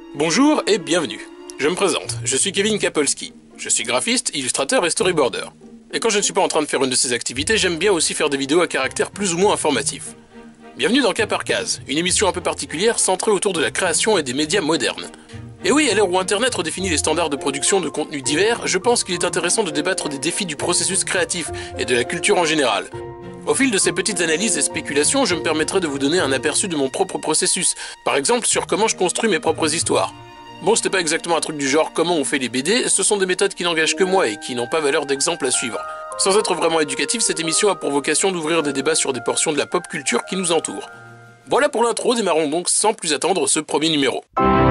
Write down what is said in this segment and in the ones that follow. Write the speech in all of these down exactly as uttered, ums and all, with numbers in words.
Bonjour et bienvenue. Je me présente, je suis Kevin Kapolski. Je suis graphiste, illustrateur et storyboarder. Et quand je ne suis pas en train de faire une de ces activités, j'aime bien aussi faire des vidéos à caractère plus ou moins informatif. Bienvenue dans Cas par Case, une émission un peu particulière centrée autour de la création et des médias modernes. Et oui, à l'heure où Internet redéfinit les standards de production de contenus divers, je pense qu'il est intéressant de débattre des défis du processus créatif et de la culture en général. Au fil de ces petites analyses et spéculations, je me permettrai de vous donner un aperçu de mon propre processus, par exemple sur comment je construis mes propres histoires. Bon, c'était pas exactement un truc du genre comment on fait les B D, ce sont des méthodes qui n'engagent que moi et qui n'ont pas valeur d'exemple à suivre. Sans être vraiment éducative, cette émission a pour vocation d'ouvrir des débats sur des portions de la pop culture qui nous entourent. Voilà pour l'intro, démarrons donc sans plus attendre ce premier numéro.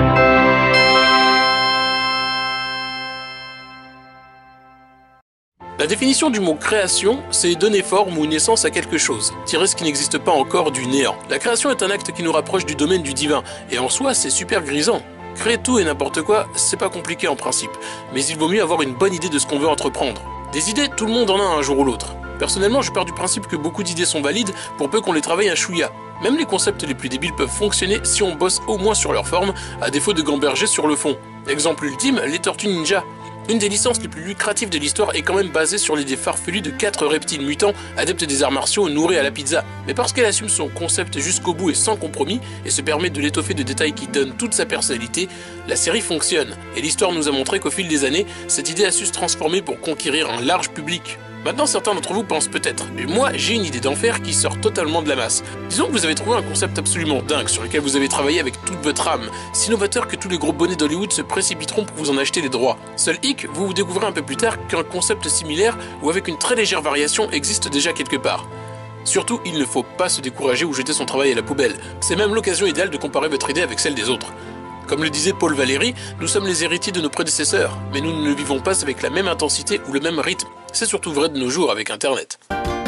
La définition du mot création, c'est donner forme ou naissance à quelque chose, tirer ce qui n'existe pas encore du néant. La création est un acte qui nous rapproche du domaine du divin, et en soi c'est super grisant. Créer tout et n'importe quoi, c'est pas compliqué en principe, mais il vaut mieux avoir une bonne idée de ce qu'on veut entreprendre. Des idées, tout le monde en a un jour ou l'autre. Personnellement, je pars du principe que beaucoup d'idées sont valides pour peu qu'on les travaille un chouïa. Même les concepts les plus débiles peuvent fonctionner si on bosse au moins sur leur forme, à défaut de gamberger sur le fond. Exemple ultime, les Tortues Ninja. Une des licences les plus lucratives de l'histoire est quand même basée sur l'idée farfelue de quatre reptiles mutants, adeptes des arts martiaux nourris à la pizza. Mais parce qu'elle assume son concept jusqu'au bout et sans compromis, et se permet de l'étoffer de détails qui donnent toute sa personnalité, la série fonctionne. Et l'histoire nous a montré qu'au fil des années, cette idée a su se transformer pour conquérir un large public. Maintenant, certains d'entre vous pensent peut-être, mais moi j'ai une idée d'enfer qui sort totalement de la masse. Disons que vous avez trouvé un concept absolument dingue sur lequel vous avez travaillé avec toute votre âme, si novateur que tous les gros bonnets d'Hollywood se précipiteront pour vous en acheter les droits. Seul hic, vous vous découvrez un peu plus tard qu'un concept similaire ou avec une très légère variation existe déjà quelque part. Surtout, il ne faut pas se décourager ou jeter son travail à la poubelle. C'est même l'occasion idéale de comparer votre idée avec celle des autres. Comme le disait Paul Valéry, nous sommes les héritiers de nos prédécesseurs, mais nous ne le vivons pas avec la même intensité ou le même rythme. C'est surtout vrai de nos jours avec Internet.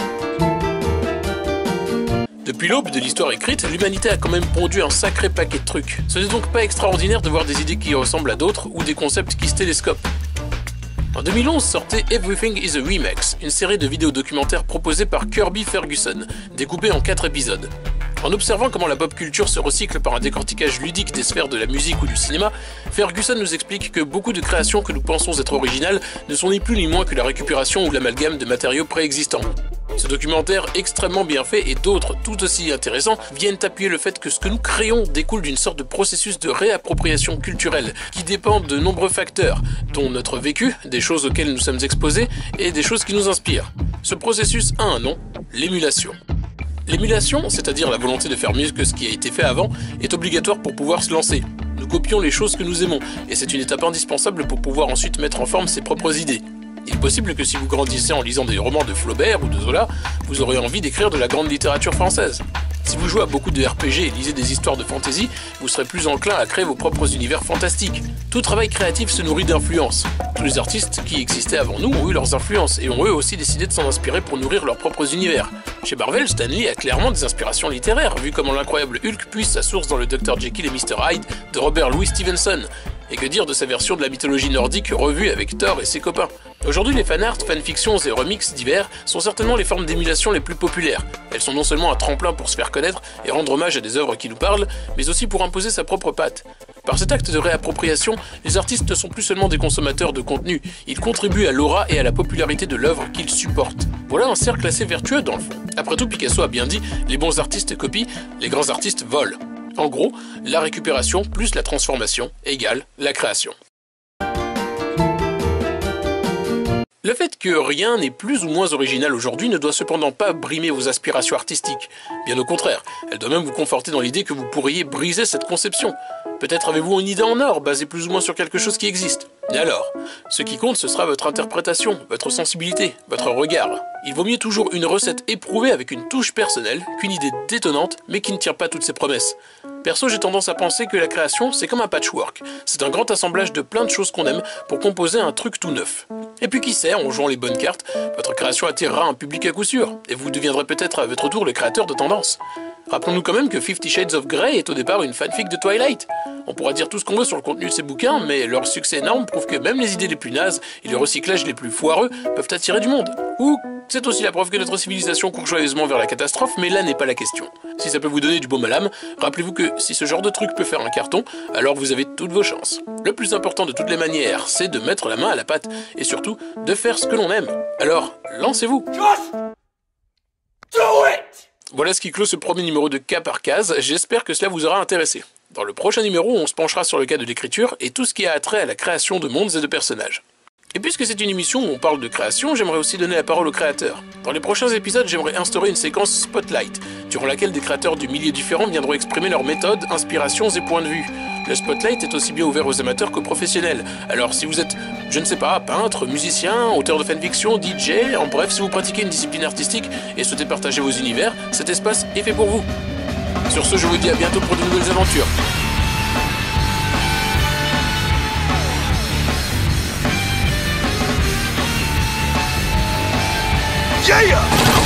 Depuis l'aube de l'histoire écrite, l'humanité a quand même pondu un sacré paquet de trucs. Ce n'est donc pas extraordinaire de voir des idées qui ressemblent à d'autres ou des concepts qui se télescopent. En deux mille onze sortait Everything is a Remix, une série de vidéos documentaires proposée par Kirby Ferguson, découpée en quatre épisodes. En observant comment la pop culture se recycle par un décortiquage ludique des sphères de la musique ou du cinéma, Ferguson nous explique que beaucoup de créations que nous pensons être originales ne sont ni plus ni moins que la récupération ou l'amalgame de matériaux préexistants. Ce documentaire extrêmement bien fait et d'autres tout aussi intéressants viennent appuyer le fait que ce que nous créons découle d'une sorte de processus de réappropriation culturelle qui dépend de nombreux facteurs, dont notre vécu, des choses auxquelles nous sommes exposés et des choses qui nous inspirent. Ce processus a un nom, l'émulation. L'émulation, c'est-à-dire la volonté de faire mieux que ce qui a été fait avant, est obligatoire pour pouvoir se lancer. Nous copions les choses que nous aimons, et c'est une étape indispensable pour pouvoir ensuite mettre en forme ses propres idées. Il est possible que si vous grandissez en lisant des romans de Flaubert ou de Zola, vous aurez envie d'écrire de la grande littérature française. Si vous jouez à beaucoup de R P G et lisez des histoires de fantasy, vous serez plus enclin à créer vos propres univers fantastiques. Tout travail créatif se nourrit d'influences. Tous les artistes qui existaient avant nous ont eu leurs influences et ont eux aussi décidé de s'en inspirer pour nourrir leurs propres univers. Chez Marvel, Stan Lee a clairement des inspirations littéraires, vu comment l'incroyable Hulk puise sa source dans le docteur Jekyll et mister Hyde de Robert Louis Stevenson. Et que dire de sa version de la mythologie nordique revue avec Thor et ses copains. Aujourd'hui, les fanarts, fanfictions et remixes divers sont certainement les formes d'émulation les plus populaires. Elles sont non seulement un tremplin pour se faire connaître et rendre hommage à des œuvres qui nous parlent, mais aussi pour imposer sa propre patte. Par cet acte de réappropriation, les artistes ne sont plus seulement des consommateurs de contenu, ils contribuent à l'aura et à la popularité de l'œuvre qu'ils supportent. Voilà un cercle assez vertueux dans le fond. Après tout, Picasso a bien dit, les bons artistes copient, les grands artistes volent. En gros, la récupération plus la transformation égale la création. Le fait que rien n'est plus ou moins original aujourd'hui ne doit cependant pas brimer vos aspirations artistiques. Bien au contraire, elle doit même vous conforter dans l'idée que vous pourriez briser cette conception. Peut-être avez-vous une idée en or, basée plus ou moins sur quelque chose qui existe. Et alors, ce qui compte, ce sera votre interprétation, votre sensibilité, votre regard. Il vaut mieux toujours une recette éprouvée avec une touche personnelle qu'une idée détonnante, mais qui ne tire pas toutes ses promesses. Perso, j'ai tendance à penser que la création, c'est comme un patchwork. C'est un grand assemblage de plein de choses qu'on aime pour composer un truc tout neuf. Et puis qui sait, en jouant les bonnes cartes, votre création attirera un public à coup sûr, et vous deviendrez peut-être à votre tour le créateur de tendance. Rappelons-nous quand même que Fifty Shades of Grey est au départ une fanfic de Twilight. On pourra dire tout ce qu'on veut sur le contenu de ces bouquins, mais leur succès énorme prouve que même les idées les plus nazes et les recyclages les plus foireux peuvent attirer du monde. Ou c'est aussi la preuve que notre civilisation court joyeusement vers la catastrophe, mais là n'est pas la question. Si ça peut vous donner du baume à l'âme, rappelez-vous que si ce genre de truc peut faire un carton, alors vous avez toutes vos chances. Le plus important de toutes les manières, c'est de mettre la main à la pâte, et surtout, de faire ce que l'on aime. Alors, lancez-vous! Just do it! Voilà ce qui clôt ce premier numéro de Cas par Case, j'espère que cela vous aura intéressé. Dans le prochain numéro, on se penchera sur le cas de l'écriture et tout ce qui a attrait à la création de mondes et de personnages. Et puisque c'est une émission où on parle de création, j'aimerais aussi donner la parole aux créateurs. Dans les prochains épisodes, j'aimerais instaurer une séquence Spotlight, durant laquelle des créateurs du milieu différents viendront exprimer leurs méthodes, inspirations et points de vue. Le Spotlight est aussi bien ouvert aux amateurs qu'aux professionnels. Alors si vous êtes, je ne sais pas, peintre, musicien, auteur de fanfiction, D J, en bref, si vous pratiquez une discipline artistique et souhaitez partager vos univers, cet espace est fait pour vous. Sur ce, je vous dis à bientôt pour de nouvelles aventures. Yeah!